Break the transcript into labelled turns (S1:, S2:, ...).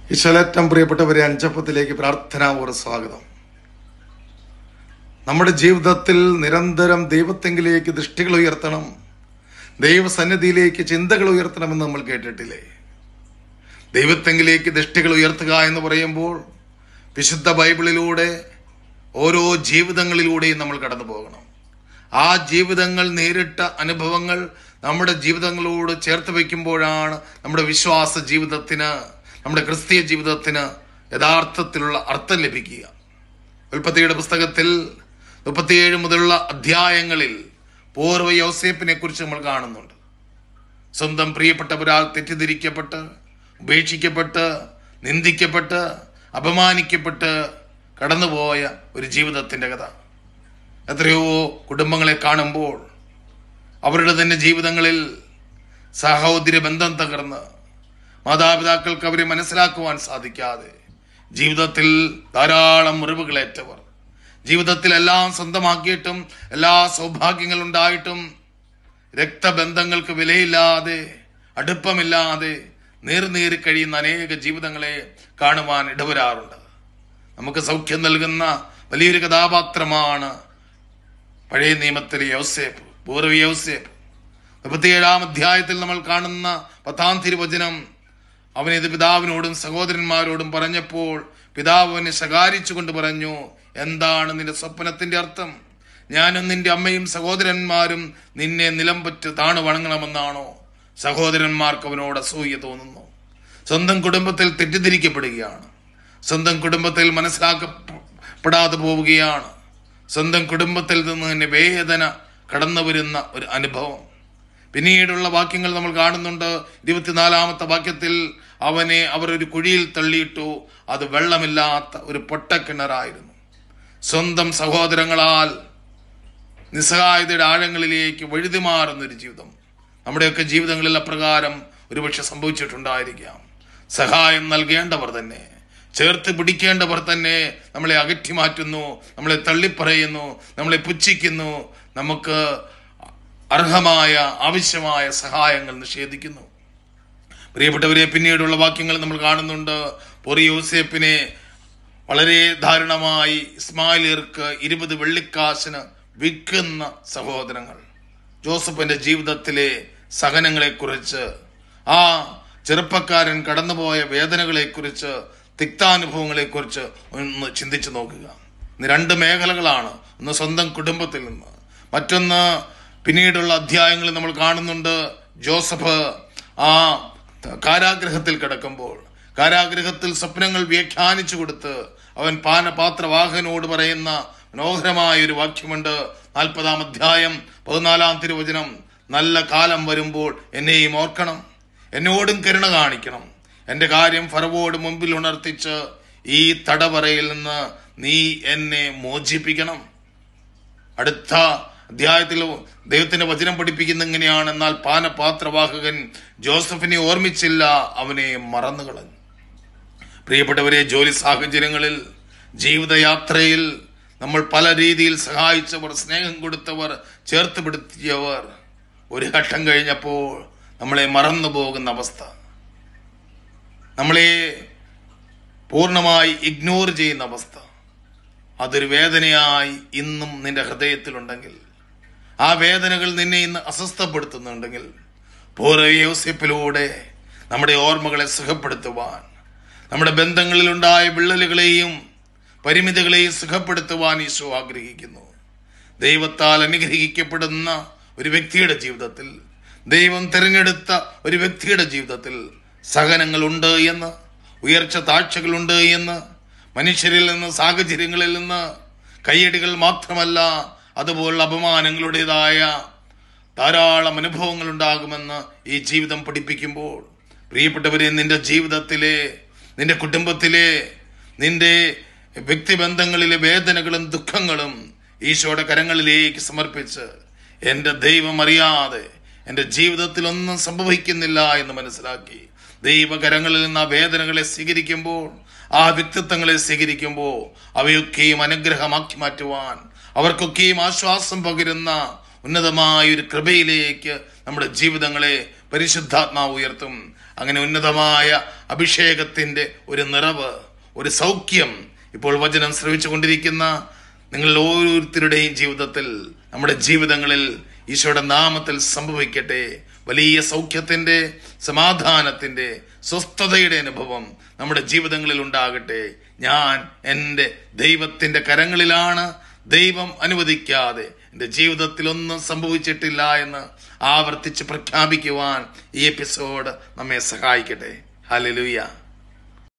S1: ഈശ്വലേറ്റം പ്രിയപ്പെട്ടവരെ, അഞ്ചപ്പത്തിലേക്ക് പ്രാർത്ഥനാപൂർവ്വ സ്വാഗതം. നമ്മുടെ ജീവിതത്തിൽ നിരന്തരം ദൈവത്തെങ്കിലേക്ക് ദൃഷ്ടികൾ ഉയർത്തണം, ദൈവസന്നിധിയിലേക്ക് ചിന്തകൾ ഉയർത്തണമെന്ന് നമ്മൾ കേട്ടിട്ടില്ലേ? ദൈവത്തെങ്കിലേക്ക് ദൃഷ്ടികൾ ഉയർത്തുക എന്ന് പറയുമ്പോൾ വിശുദ്ധ ബൈബിളിലൂടെ ഓരോ ജീവിതങ്ങളിലൂടെയും നമ്മൾ കടന്നു പോകണം. ആ ജീവിതങ്ങൾ, നേരിട്ട അനുഭവങ്ങൾ നമ്മുടെ ജീവിതങ്ങളോട് ചേർത്ത് വയ്ക്കുമ്പോഴാണ് നമ്മുടെ വിശ്വാസ ജീവിതത്തിന്, നമ്മുടെ ക്രിസ്തീയ ജീവിതത്തിന് യഥാർത്ഥത്തിലുള്ള അർത്ഥം ലഭിക്കുക. ഉൽപ്പത്തിയുടെ പുസ്തകത്തിൽ 37 മുതലുള്ള അധ്യായങ്ങളിൽ പൂർവ്വ യോസേപ്പിനെ കുറിച്ച് നമ്മൾ കാണുന്നുണ്ട്. സ്വന്തം പ്രിയപ്പെട്ടവരാൽ തെറ്റിദ്ധരിക്കപ്പെട്ട്, ഉപേക്ഷിക്കപ്പെട്ട്, നിന്ദിക്കപ്പെട്ട്, അപമാനിക്കപ്പെട്ട് കടന്നുപോയ ഒരു ജീവിതത്തിന്റെ കഥ. എത്രയോ കുടുംബങ്ങളെ കാണുമ്പോൾ അവരുടെ തന്നെ ജീവിതങ്ങളിൽ സഹോദര ബന്ധം തകർന്ന്, മാതാപിതാക്കൾക്ക് അവരെ മനസ്സിലാക്കുവാൻ സാധിക്കാതെ, ജീവിതത്തിൽ ധാരാളം മുറിവുകളേറ്റവർ, ജീവിതത്തിൽ എല്ലാം സ്വന്തമാക്കിയിട്ടും എല്ലാ സൗഭാഗ്യങ്ങളുണ്ടായിട്ടും രക്തബന്ധങ്ങൾക്ക് വിലയില്ലാതെ, അടുപ്പമില്ലാതെ നീറി കഴിയുന്ന അനേക ജീവിതങ്ങളെ കാണുവാൻ ഇടവരാറുണ്ട്. നമുക്ക് സൗഖ്യം നൽകുന്ന വലിയൊരു കഥാപാത്രമാണ് പഴയ നിയമത്തിലെ യോസേപ്പ്, പൂർവ്വ യോസേപ്പ്. 37-ാം അധ്യായത്തിൽ നമ്മൾ കാണുന്ന 10-ാം തിരുവചനം, അവനിത് പിതാവിനോടും സഹോദരന്മാരോടും പറഞ്ഞപ്പോൾ പിതാവ് അവനെ ശകാരിച്ചുകൊണ്ട് പറഞ്ഞു, എന്താണ് നിന്റെ സ്വപ്നത്തിന്റെ അർത്ഥം? ഞാനും നിന്റെ അമ്മയും സഹോദരന്മാരും നിന്നെ നിലംപറ്റ് താണു വണങ്ങണമെന്നാണോ? സഹോദരന്മാർക്ക് അവനോട് അസൂയ തോന്നുന്നു. സ്വന്തം കുടുംബത്തിൽ തെറ്റിദ്ധരിക്കപ്പെടുകയാണ്, സ്വന്തം കുടുംബത്തിൽ മനസ്സിലാക്കപ്പെടാതെ പോവുകയാണ്, സ്വന്തം കുടുംബത്തിൽ നിന്ന് തന്നെ വേദന കടന്നു വരുന്ന ഒരു അനുഭവം. പിന്നീടുള്ള വാക്യങ്ങൾ നമ്മൾ കാണുന്നുണ്ട്. 24-ാമത്തെ വാക്യത്തിൽ അവനെ അവർ ഒരു കുഴിയിൽ തള്ളിയിട്ടു, അത് വെള്ളമില്ലാത്ത ഒരു പൊട്ടക്കിണറായിരുന്നു. സ്വന്തം സഹോദരങ്ങളാൽ നിസ്സഹായതയുടെ ആഴങ്ങളിലേക്ക് വഴുതിമാറുന്നൊരു ജീവിതം നമ്മുടെയൊക്കെ ജീവിതങ്ങളിൽ അപ്രകാരം ഒരുപക്ഷെ സംഭവിച്ചിട്ടുണ്ടായിരിക്കാം. സഹായം നൽകേണ്ടവർ തന്നെ, ചേർത്ത് പിടിക്കേണ്ടവർ തന്നെ നമ്മളെ അകറ്റി മാറ്റുന്നു, നമ്മളെ തള്ളിപ്പറയുന്നു, നമ്മളെ പുച്ഛിക്കുന്നു, നമുക്ക് അർഹമായ ആവശ്യമായ സഹായങ്ങൾ നിഷേധിക്കുന്നു. പ്രിയപ്പെട്ടവരെ, പിന്നീടുള്ള വാക്യങ്ങൾ നമ്മൾ കാണുന്നുണ്ട്. പൂർവ്വ യോസേപ്പിനെ വളരെ ദാരുണമായി ഇസ്മായിലിയർക്ക് 20 വെള്ളിക്കാശിന് വിൽക്കുന്ന സഹോദരങ്ങൾ. ജോസഫിന്റെ ജീവിതത്തിലെ സഹനങ്ങളെക്കുറിച്ച്, ആ ചെറുപ്പക്കാരൻ കടന്നുപോയ വേദനകളെക്കുറിച്ച്, തിക്താനുഭവങ്ങളെക്കുറിച്ച് ഒന്ന് ചിന്തിച്ചു നോക്കുക. ഇന്ന് 2 മേഖലകളാണ്. ഒന്ന് സ്വന്തം കുടുംബത്തിൽ നിന്ന്, മറ്റൊന്ന് പിന്നീടുള്ള അധ്യായങ്ങളിൽ നമ്മൾ കാണുന്നുണ്ട്. ജോസഫ് ആ കാരാഗ്രഹത്തിൽ കിടക്കുമ്പോൾ, കാരാഗ്രഹത്തിൽ സ്വപ്നങ്ങൾ വ്യാഖ്യാനിച്ചു കൊടുത്ത് അവൻ പാനപാത്രവാഹകനോട് പറയുന്ന മനോഹരമായ ഒരു വാക്യമുണ്ട്. 40-ാം അധ്യായം 14-ാം തിരുവചനം, നല്ല കാലം വരുമ്പോൾ എന്നെയും ഓർക്കണം, എന്നോടും കരുണ കാണിക്കണം, എന്റെ കാര്യം ഫറവോട് മുമ്പിൽ ഉണർത്തിച്ച് ഈ തടവറയിൽ നിന്ന് നീ എന്നെ മോചിപ്പിക്കണം. അടുത്ത അധ്യായത്തിൽ ദൈവത്തിന്റെ വചനം പഠിപ്പിക്കുന്ന ഇങ്ങനെയാണ്, എന്നാൽ പാനപാത്രവാഹകൻ ജോസഫിനെ ഓർമ്മിച്ചില്ല, അവനെ മറന്നുകളഞ്ഞു. പ്രിയപ്പെട്ടവരെ, ജോലി സാഹചര്യങ്ങളിൽ, ജീവിതയാത്രയിൽ നമ്മൾ പല രീതിയിൽ സഹായിച്ചവർ, സ്നേഹം കൊടുത്തവർ, ചേർത്ത് പിടുത്തിയവർ ഒരു ഘട്ടം കഴിഞ്ഞപ്പോൾ നമ്മളെ മറന്നു പോകുന്ന അവസ്ഥ, നമ്മളെ പൂർണ്ണമായി ഇഗ്നോർ ചെയ്യുന്ന അവസ്ഥ, അതൊരു വേദനയായി ഇന്നും നിന്റെ ഹൃദയത്തിലുണ്ടെങ്കിൽ, ആ വേദനകൾ നിന്നെ ഇന്ന് അസ്വസ്ഥപ്പെടുത്തുന്നുണ്ടെങ്കിൽ, പൂർവ്വ യോസേപ്പിലൂടെ നമ്മുടെ ഓർമ്മകളെ സുഖപ്പെടുത്തുവാൻ, നമ്മുടെ ബന്ധങ്ങളിലുണ്ടായ വിള്ളലുകളെയും പരിമിതികളെയും സുഖപ്പെടുത്തുവാൻ ഈശോ ആഗ്രഹിക്കുന്നു. ദൈവത്താൽ അനുഗ്രഹിക്കപ്പെടുന്ന ഒരു വ്യക്തിയുടെ ജീവിതത്തിൽ, ദൈവം തിരഞ്ഞെടുത്ത ഒരു വ്യക്തിയുടെ ജീവിതത്തിൽ സഹനങ്ങളുണ്ട് എന്ന്, ഉയർച്ച താഴ്ചകളുണ്ട് എന്ന്, മനുഷ്യരിൽ നിന്ന്, സാഹചര്യങ്ങളിൽ നിന്ന് കയ്യടികൾ മാത്രമല്ല, അതുപോലുള്ള അപമാനങ്ങളുടേതായ ധാരാളം അനുഭവങ്ങൾ ഉണ്ടാകുമെന്ന് ഈ ജീവിതം പഠിപ്പിക്കുമ്പോൾ, പ്രിയപ്പെട്ടവരെ, നിന്റെ ജീവിതത്തിലെ, നിന്റെ കുടുംബത്തിലെ, നിന്റെ വ്യക്തിബന്ധങ്ങളിലെ വേദനകളും ദുഃഖങ്ങളും ഈശോയുടെ കരങ്ങളിലേക്ക് സമർപ്പിച്ച്, എൻ്റെ ദൈവം അറിയാതെ എൻ്റെ ജീവിതത്തിൽ ഒന്നും സംഭവിക്കുന്നില്ല എന്ന് മനസ്സിലാക്കി ദൈവകരങ്ങളിൽ നിന്ന് ആ വേദനകളെ സ്വീകരിക്കുമ്പോൾ, ആ വ്യക്തിത്വങ്ങളെ സ്വീകരിക്കുമ്പോൾ, അവയൊക്കെയും അനുഗ്രഹമാക്കി മാറ്റുവാൻ, അവർക്കൊക്കെയും ആശ്വാസം പകരുന്ന ഉന്നതമായ ഒരു കൃപയിലേക്ക് നമ്മുടെ ജീവിതങ്ങളെ പരിശുദ്ധാത്മാവ് ഉയർത്തും. അങ്ങനെ ഉന്നതമായ അഭിഷേകത്തിന്റെ ഒരു നിറവ്, ഒരു സൗഖ്യം ഇപ്പോൾ വചനം ശ്രവിച്ചു കൊണ്ടിരിക്കുന്ന നിങ്ങൾ ഓരോരുത്തരുടെയും ജീവിതത്തിൽ, നമ്മുടെ ജീവിതങ്ങളിൽ ഈശോയുടെ നാമത്തിൽ സംഭവിക്കട്ടെ. വലിയ സൗഖ്യത്തിന്റെ, സമാധാനത്തിന്റെ, സ്വസ്ഥതയുടെ അനുഭവം നമ്മുടെ ജീവിതങ്ങളിൽ ഉണ്ടാകട്ടെ. ഞാൻ എൻ്റെ ദൈവത്തിന്റെ കരങ്ങളിലാണ്. ദൈവം അനുവദിക്കാതെ എൻ്റെ ജീവിതത്തിൽ ഒന്നും സംഭവിച്ചിട്ടില്ല എന്ന് ആവർത്തിച്ച് പ്രഖ്യാപിക്കുവാൻ ഈ എപ്പിസോഡ് നമ്മെ സഹായിക്കട്ടെ. ഹല്ലേലൂയ.